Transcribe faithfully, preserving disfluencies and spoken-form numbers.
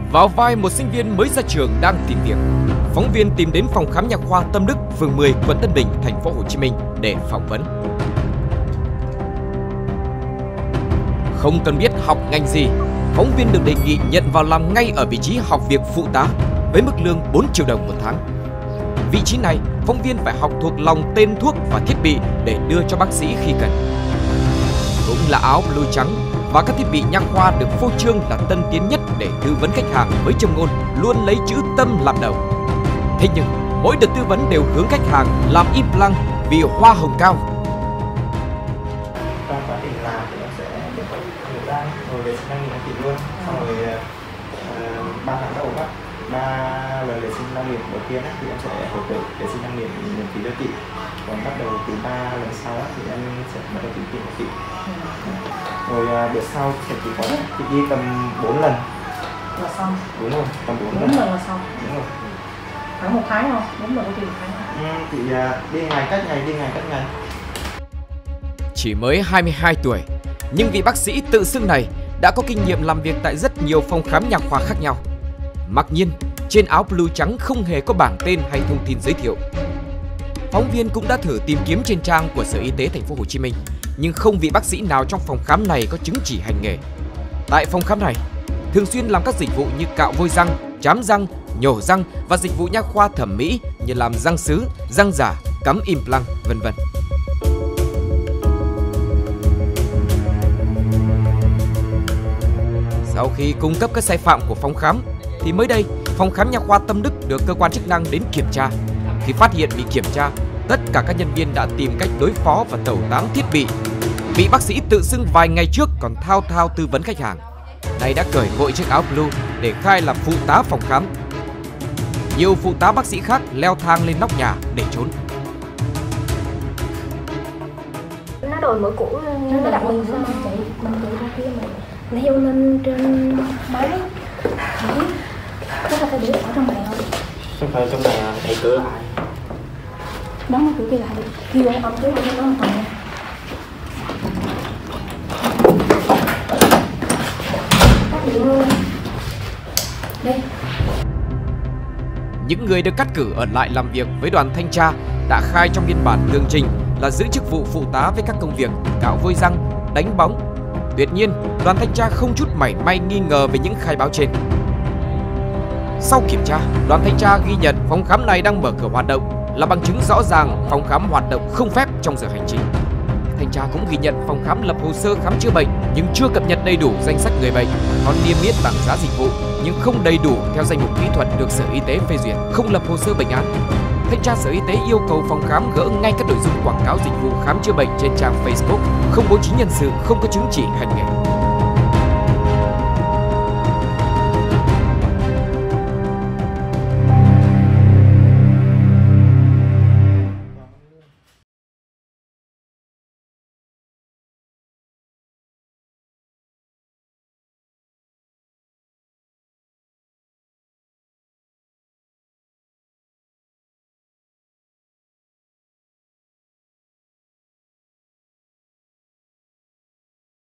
Vào vai một sinh viên mới ra trường đang tìm việc, phóng viên tìm đến phòng khám nha khoa Tâm Đức, phường mười, quận Tân Bình, thành phố Hồ Chí Minh để phỏng vấn. Không cần biết học ngành gì, phóng viên được đề nghị nhận vào làm ngay ở vị trí học việc phụ tá với mức lương bốn triệu đồng một tháng. Vị trí này, phóng viên phải học thuộc lòng tên thuốc và thiết bị để đưa cho bác sĩ khi cần. Cũng là áo blue trắng và các thiết bị nha khoa được phô trương là tân tiến nhất để tư vấn khách hàng với châm ngôn luôn lấy chữ tâm làm đầu. Thế nhưng, mỗi đợt tư vấn đều hướng khách hàng làm implant vì hoa hồng cao. Trong quá trình làm thì em sẽ tiếp tục thời gian rồi vệ sinh răng miệng chị luôn. Xong rồi ba tháng đầu á, ba lần vệ sinh răng miệng đầu tiên á, thì em sẽ hỗ trợ vệ sinh răng miệng miễn phí cho chị. Còn bắt đầu từ ba lần sau á, thì em sẽ bắt đầu tính tiền của chị. Rồi bữa sau sẽ chỉ có chị đi tầm bốn lần là xong. Đúng rồi, tầm bốn lần. bốn lần là xong. Đúng rồi. Khoảng một tháng không? bốn lần có tiền một tháng. Ừ, chị đi ngày cách ngày, đi ngày cách ngày. Chỉ mới hai mươi hai tuổi, nhưng vị bác sĩ tự xưng này đã có kinh nghiệm làm việc tại rất nhiều phòng khám nha khoa khác nhau. Mặc nhiên, trên áo blue trắng không hề có bảng tên hay thông tin giới thiệu. Phóng viên cũng đã thử tìm kiếm trên trang của Sở Y tế thành phố Hồ Chí Minh, nhưng không vị bác sĩ nào trong phòng khám này có chứng chỉ hành nghề. Tại phòng khám này, thường xuyên làm các dịch vụ như cạo vôi răng, chám răng, nhổ răng và dịch vụ nha khoa thẩm mỹ như làm răng sứ, răng giả, cắm implant, vân vân. Sau khi cung cấp các sai phạm của phòng khám, thì mới đây, phòng khám nha khoa Tâm Đức được cơ quan chức năng đến kiểm tra. Khi phát hiện bị kiểm tra, tất cả các nhân viên đã tìm cách đối phó và tẩu tán thiết bị. Vị bác sĩ tự xưng vài ngày trước còn thao thao tư vấn khách hàng, nay đã cởi vội chiếc áo blue để khai là phụ tá phòng khám. Nhiều phụ tá bác sĩ khác leo thang lên nóc nhà để trốn. Nó đổi mới cũ, nó đặt mình sao chạy mình chạy ra kia mà leo lên trên máy. Đấy, có là phải để ở trong này không? Không phải trong này đẩy cửa lại. Đóng cửa kia lại, kêu ông ông chứ không có một phòng. Đây. Những người được cắt cử ở lại làm việc với đoàn thanh tra đã khai trong biên bản tường trình là giữ chức vụ phụ tá với các công việc cạo vôi răng, đánh bóng. Tuyệt nhiên, đoàn thanh tra không chút mảy may nghi ngờ về những khai báo trên. Sau kiểm tra, đoàn thanh tra ghi nhận phòng khám này đang mở cửa hoạt động là bằng chứng rõ ràng phòng khám hoạt động không phép trong giờ hành chính. Thanh tra cũng ghi nhận phòng khám lập hồ sơ khám chữa bệnh nhưng chưa cập nhật đầy đủ danh sách người bệnh, có niêm yết bảng giá dịch vụ nhưng không đầy đủ theo danh mục kỹ thuật được Sở Y tế phê duyệt, không lập hồ sơ bệnh án. Thanh tra Sở Y tế yêu cầu phòng khám gỡ ngay các nội dung quảng cáo dịch vụ khám chữa bệnh trên trang Facebook, không bố trí nhân sự, không có chứng chỉ hành nghề.